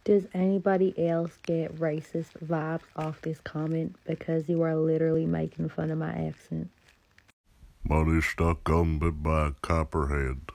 Does anybody else get racist vibes off this comment? Because you are literally making fun of my accent. Money stuck on me by a copperhead.